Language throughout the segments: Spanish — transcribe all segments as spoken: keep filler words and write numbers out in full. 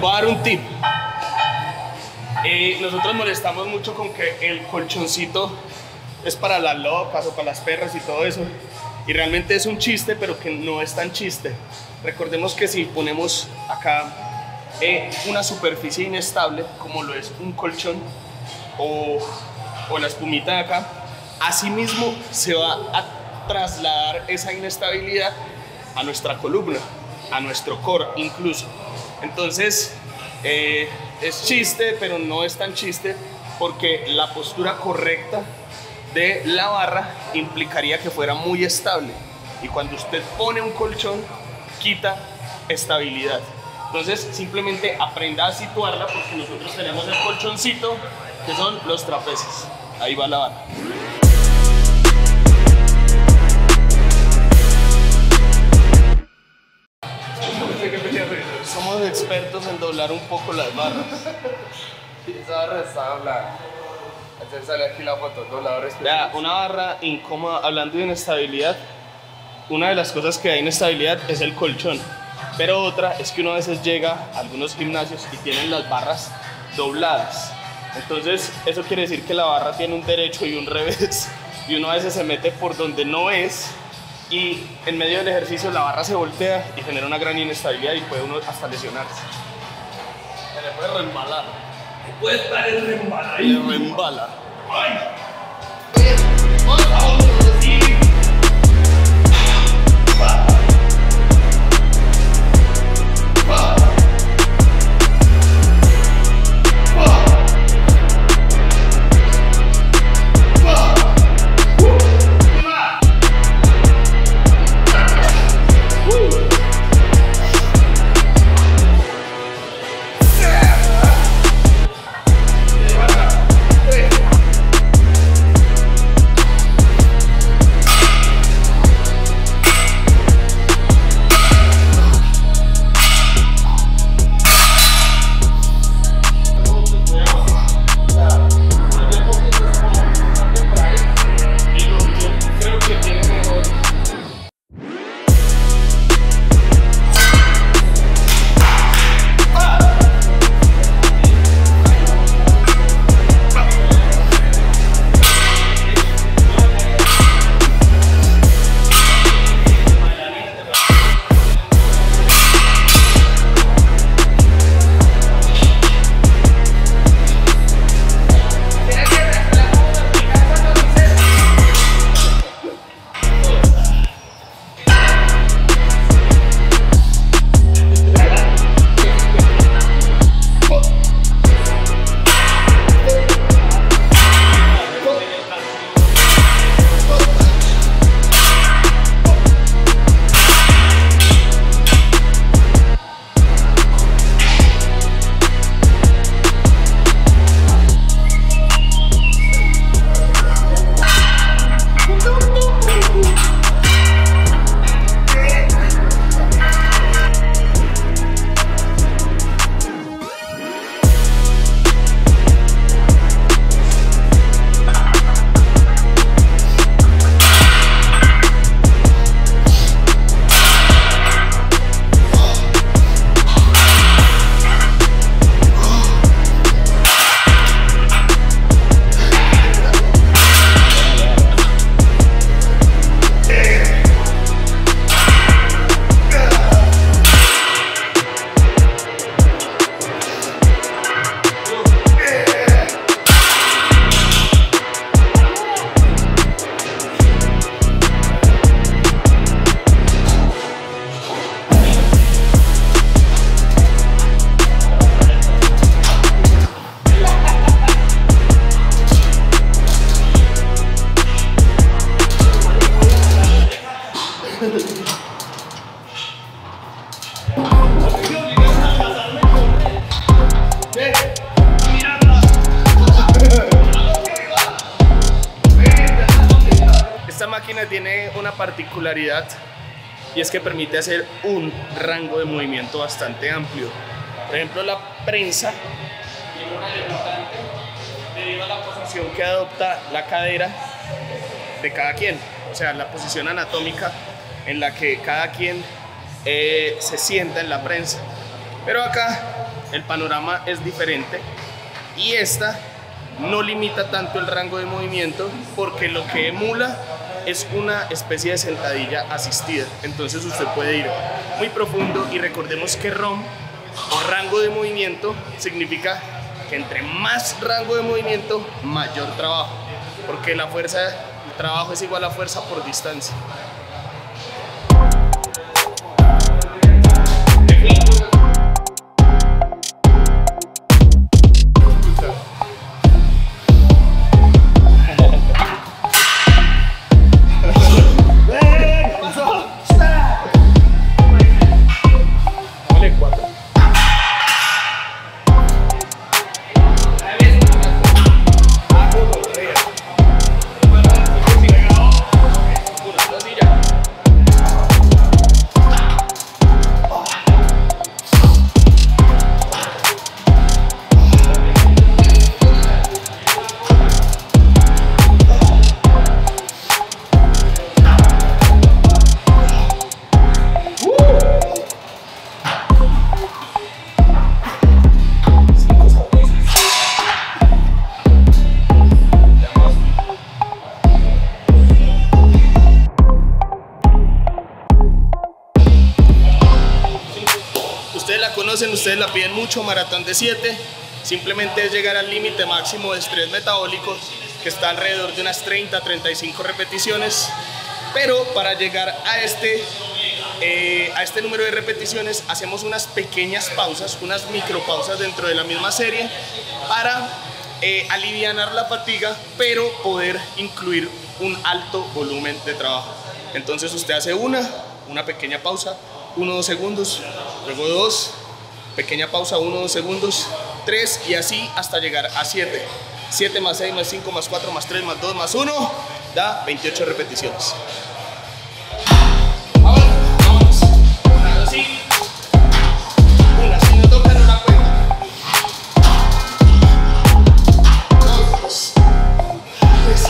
voy a dar un tip. Eh, nosotros molestamos mucho con que el colchoncito es para las locas o para las perras y todo eso. Y realmente es un chiste, pero que no es tan chiste. Recordemos que si ponemos acá eh, una superficie inestable, como lo es un colchón o, o la espumita de acá, asimismo se va a trasladar esa inestabilidad a nuestra columna, a nuestro core incluso. Entonces, eh, es chiste, pero no es tan chiste, porque la postura correcta de la barra implicaría que fuera muy estable, y cuando usted pone un colchón quita estabilidad. Entonces simplemente aprenda a situarla, porque nosotros tenemos el colchoncito que son los trapecios. Ahí va la barra. Somos expertos en doblar un poco las barras. Esa barra está doblada. Entonces sale aquí la foto, dobladores. Vea, una barra incómoda, hablando de inestabilidad, una de las cosas que da inestabilidad es el colchón. Pero otra es que uno a veces llega a algunos gimnasios y tienen las barras dobladas. Entonces eso quiere decir que la barra tiene un derecho y un revés. Y uno a veces se mete por donde no es, y en medio del ejercicio la barra se voltea y genera una gran inestabilidad y puede uno hasta lesionarse. Se le puede reembalar. Puede estar el reembala y el reembala. ¡Ay! Esta máquina tiene una particularidad, y es que permite hacer un rango de movimiento bastante amplio. Por ejemplo, la prensa tiene una limitante debido a la posición que adopta la cadera de cada quien, o sea, la posición anatómica en la que cada quien eh, se sienta en la prensa. Pero acá el panorama es diferente y esta no limita tanto el rango de movimiento porque lo que emula es una especie de sentadilla asistida. Entonces usted puede ir muy profundo y recordemos que R O M o rango de movimiento significa que entre más rango de movimiento, mayor trabajo, porque la fuerza, el trabajo es igual a fuerza por distancia. Ustedes la conocen, ustedes la piden mucho, maratón de siete. Simplemente es llegar al límite máximo de estrés metabólico, que está alrededor de unas treinta a treinta y cinco repeticiones. Pero para llegar a este, eh, a este número de repeticiones, hacemos unas pequeñas pausas, unas micropausas dentro de la misma serie para eh, alivianar la fatiga, pero poder incluir un alto volumen de trabajo. Entonces usted hace una, una pequeña pausa, uno o dos segundos, luego dos, pequeña pausa, uno o dos segundos, tres y así hasta llegar a siete. siete más seis más cinco más cuatro más tres más dos más uno da veintiocho repeticiones. Vamos, vamos. Una, dos, sí. Una, si no toca, no la cuenta. Dos, tres.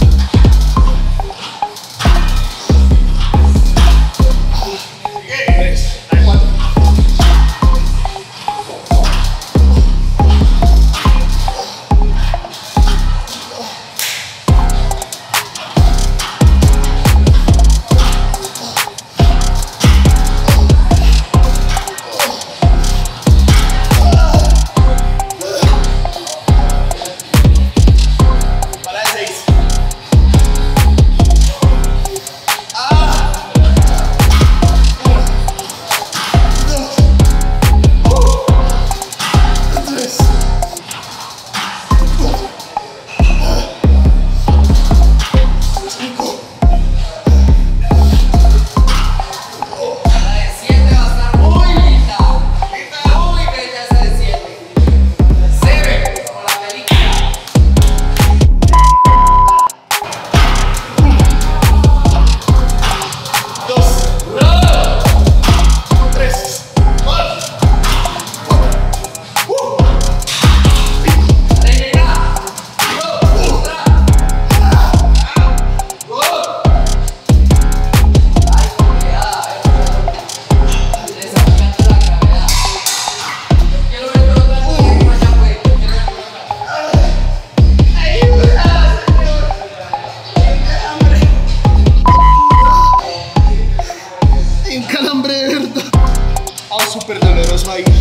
Súper doloroso ahí.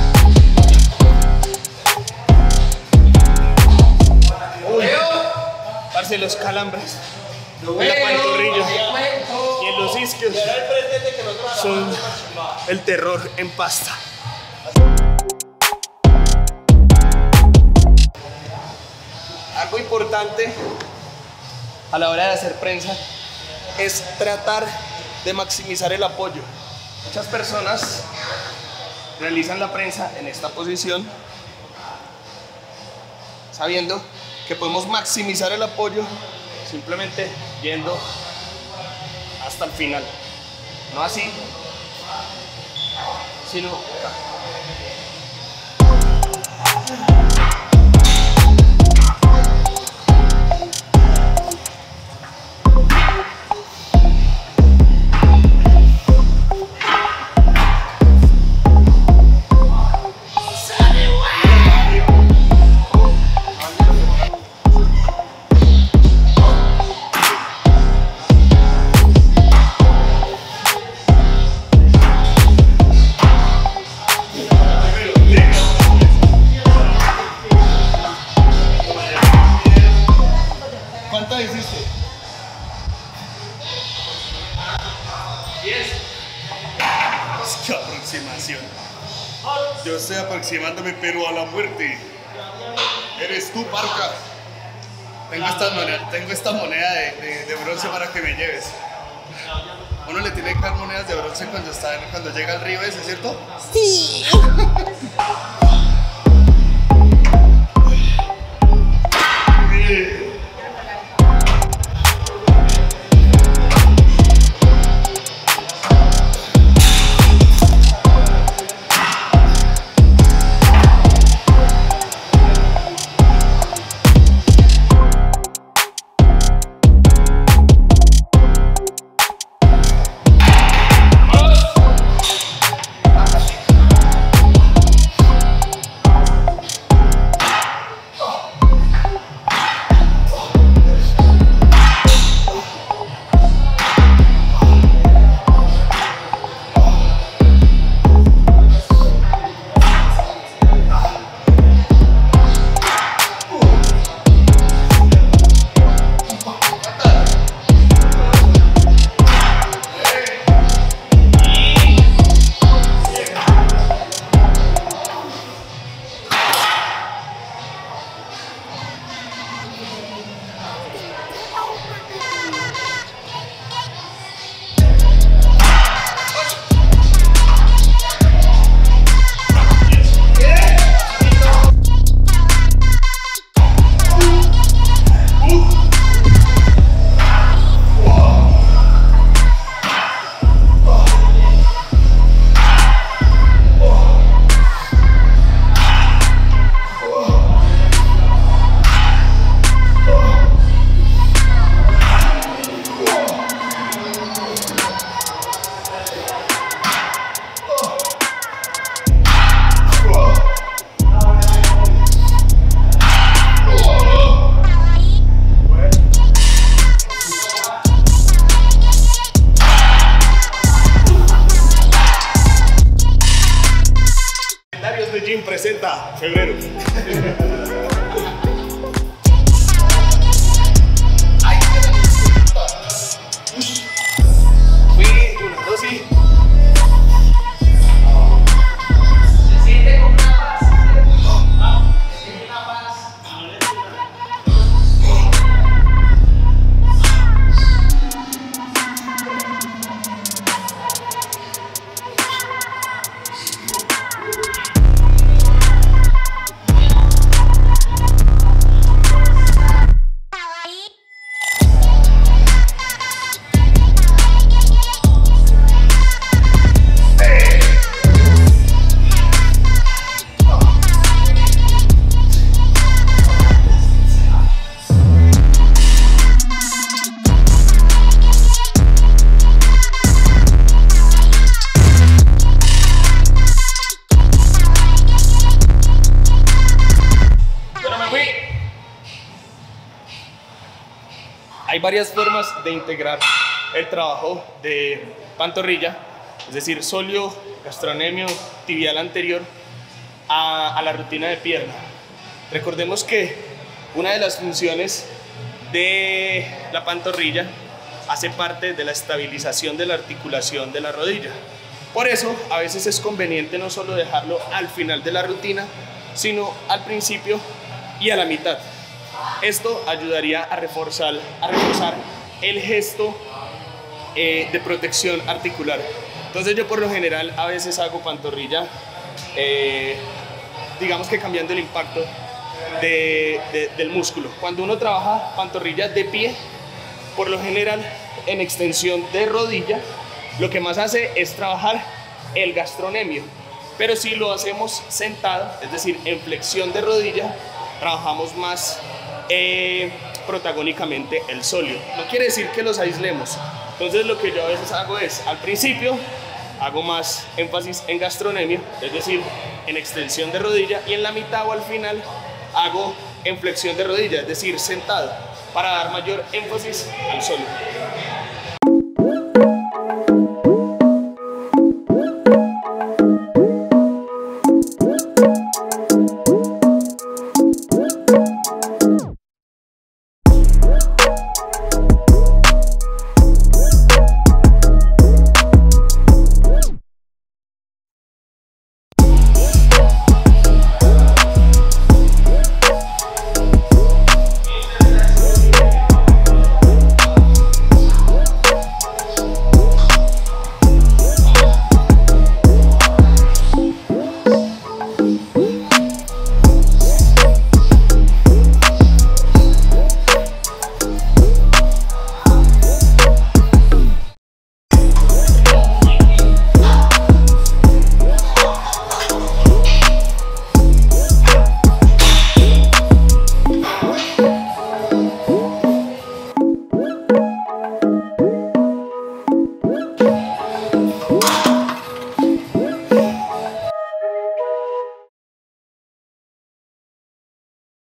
Uy, parce, los calambres en la pantorrilla y en los isquios son el terror en pasta. Algo importante a la hora de hacer prensa es tratar de maximizar el apoyo. Muchas personas realizan la prensa en esta posición sabiendo que podemos maximizar el apoyo simplemente yendo hasta el final, no así, sino acá. aproximándome, pero a la muerte. Eres tú, Parca. Tengo esta moneda, tengo esta moneda de, de, de bronce para que me lleves. Uno le tiene que dar monedas de bronce cuando, está, cuando llega al río ese, ¿cierto? Sí. Presenta febrero. Fui una dosis. Se siente con una paz. Se siente una paz. Hay varias formas de integrar el trabajo de pantorrilla, es decir, sóleo, gastrocnemio, tibial anterior, a, a la rutina de pierna. Recordemos que una de las funciones de la pantorrilla hace parte de la estabilización de la articulación de la rodilla. Por eso, a veces es conveniente no solo dejarlo al final de la rutina, sino al principio y a la mitad. Esto ayudaría a reforzar, a reforzar el gesto eh, de protección articular. Entonces yo por lo general a veces hago pantorrilla, eh, digamos que cambiando el impacto de, de, del músculo. Cuando uno trabaja pantorrilla de pie, por lo general en extensión de rodilla, lo que más hace es trabajar el gastrocnemio. Pero si lo hacemos sentado, es decir, en flexión de rodilla, trabajamos más eh, protagónicamente el sóleo. No quiere decir que los aislemos. Entonces lo que yo a veces hago es, al principio, hago más énfasis en gastrocnemio, es decir, en extensión de rodilla, y en la mitad o al final hago en flexión de rodilla, es decir, sentado, para dar mayor énfasis al sóleo.